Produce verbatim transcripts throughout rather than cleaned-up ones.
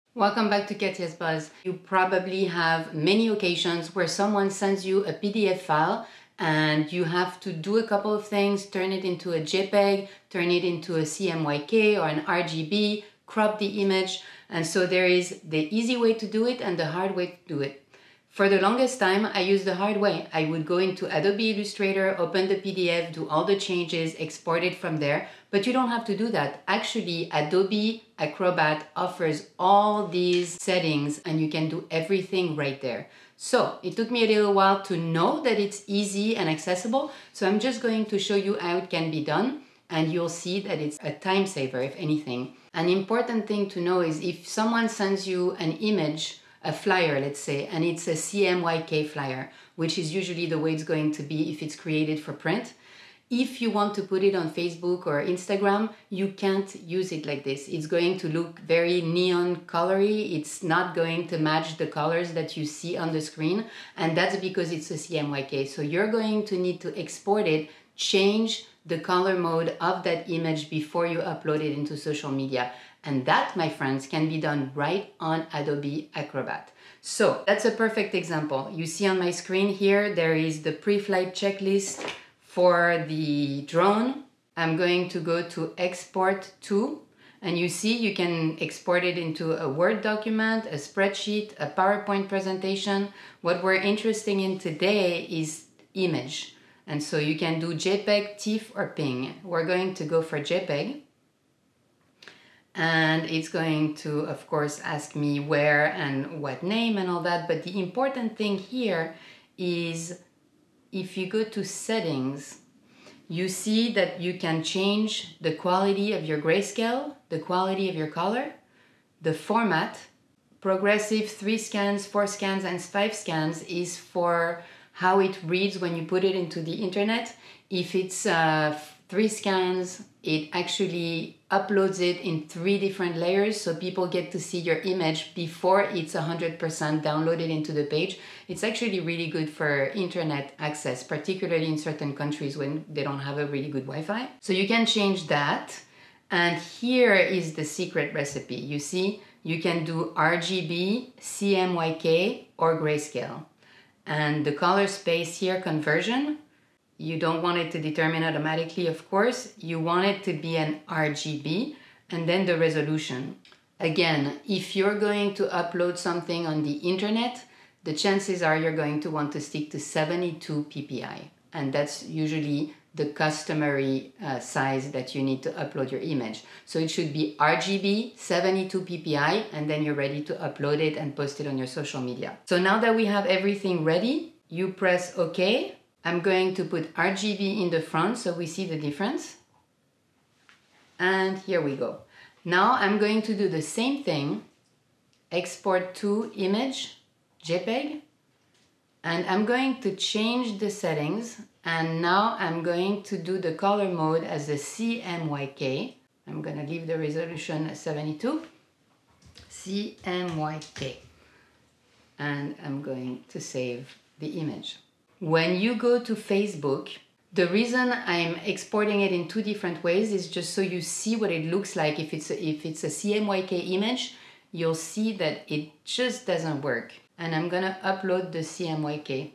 Welcome back to Katia's Buzz. You probably have many occasions where someone sends you a P D F file and you have to do a couple of things, turn it into a JPEG, turn it into a C M Y K or an R G B, crop the image. And so there is the easy way to do it and the hard way to do it. For the longest time, I used the hard way. I would go into Adobe Illustrator, open the P D F, do all the changes, export it from there. But you don't have to do that. Actually, Adobe Acrobat offers all these settings and you can do everything right there. So it took me a little while to know that it's easy and accessible. So I'm just going to show you how it can be done. And you'll see that it's a time saver, if anything. An important thing to know is if someone sends you an image, a flyer, let's say, and it's a C M Y K flyer, which is usually the way it's going to be if it's created for print. If you want to put it on Facebook or Instagram, you can't use it like this. It's going to look very neon colory. It's not going to match the colors that you see on the screen. And that's because it's a C M Y K. So you're going to need to export it, change the color mode of that image before you upload it into social media. And that, my friends, can be done right on Adobe Acrobat. So that's a perfect example. You see on my screen here, there is the pre-flight checklist for the drone. I'm going to go to Export To, and you see you can export it into a Word document, a spreadsheet, a PowerPoint presentation. What we're interested in today is image. And so you can do JPEG, TIFF, or PNG. We're going to go for JPEG. And it's going to, of course, ask me where and what name and all that. But the important thing here is if you go to settings, you see that you can change the quality of your grayscale, the quality of your color, the format. Progressive three scans, four scans, and five scans is for how it reads when you put it into the internet. If it's uh, three scans, it actually uploads it in three different layers so people get to see your image before it's one hundred percent downloaded into the page. It's actually really good for internet access, particularly in certain countries when they don't have a really good Wi-Fi. So you can change that. And here is the secret recipe. You see, you can do R G B, C M Y K, or grayscale. And the color space here, conversion, you don't want it to determine automatically, of course. You want it to be an R G B, and then the resolution. Again, if you're going to upload something on the internet, the chances are you're going to want to stick to seventy-two P P I. And that's usually the customary uh, size that you need to upload your image. So it should be R G B, seventy-two P P I, and then you're ready to upload it and post it on your social media. So now that we have everything ready, you press OK. I'm going to put R G B in the front so we see the difference. And here we go. Now I'm going to do the same thing, export to image, JPEG, and I'm going to change the settings. And now I'm going to do the color mode as a C M Y K. I'm going to leave the resolution at seventy-two. C M Y K. And I'm going to save the image. When you go to Facebook, the reason I'm exporting it in two different ways is just so you see what it looks like. If it's a, if it's a C M Y K image, you'll see that it just doesn't work. And I'm going to upload the C M Y K.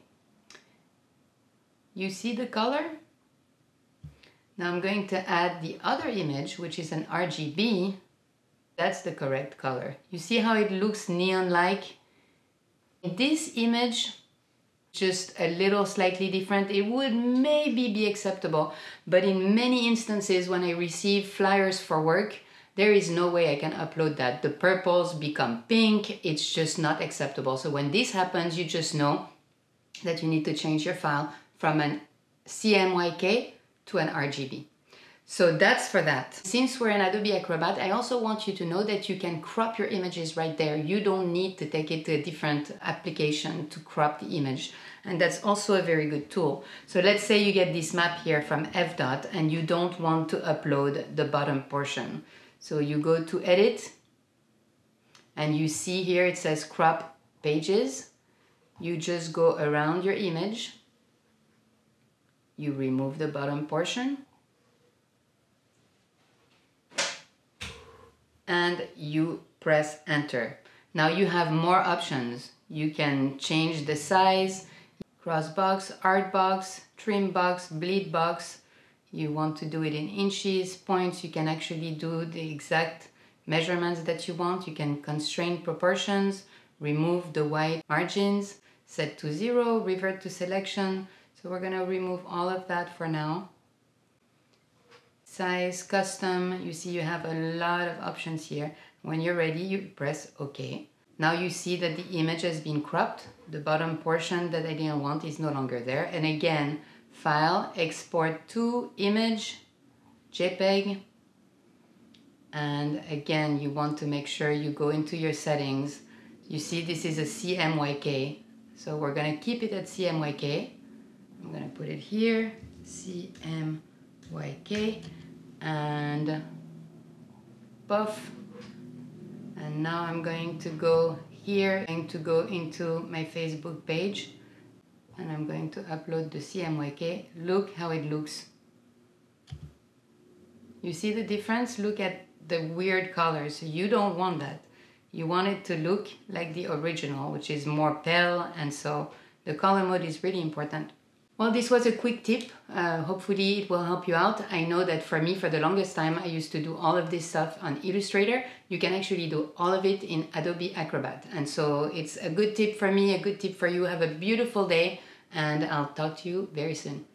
You see the color? Now I'm going to add the other image, which is an R G B. That's the correct color. You see how it looks neon-like? In this image, just a little slightly different, it would maybe be acceptable. But in many instances, when I receive flyers for work, there is no way I can upload that. The purples become pink. It's just not acceptable. So when this happens, you just know that you need to change your file from an C M Y K to an R G B. So that's for that. Since we're in Adobe Acrobat, I also want you to know that you can crop your images right there. You don't need to take it to a different application to crop the image. And that's also a very good tool. So let's say you get this map here from F dot and you don't want to upload the bottom portion. So you go to Edit and you see here it says Crop Pages. You just go around your image. You remove the bottom portion. And you press enter. Now you have more options. You can change the size, cross box, art box, trim box, bleed box. You want to do it in inches, points, you can actually do the exact measurements that you want. You can constrain proportions, remove the white margins, set to zero, revert to selection. So we're gonna remove all of that for now. Size, custom, you see you have a lot of options here. When you're ready, you press OK. Now you see that the image has been cropped. The bottom portion that I didn't want is no longer there. And again, File, Export to Image, JPEG. And again, you want to make sure you go into your settings. You see this is a C M Y K. So we're going to keep it at C M Y K. I'm going to put it here, C M Y K. And buff. And now I'm going to go here, I'm going to go into my Facebook page, and I'm going to upload the C M Y K. Look how it looks. You see the difference? Look at the weird colors. You don't want that. You want it to look like the original, which is more pale, and so the color mode is really important. Well, this was a quick tip. Uh, hopefully it will help you out. I know that for me, for the longest time, I used to do all of this stuff on Illustrator. You can actually do all of it in Adobe Acrobat. And so it's a good tip for me, a good tip for you. Have a beautiful day, and I'll talk to you very soon.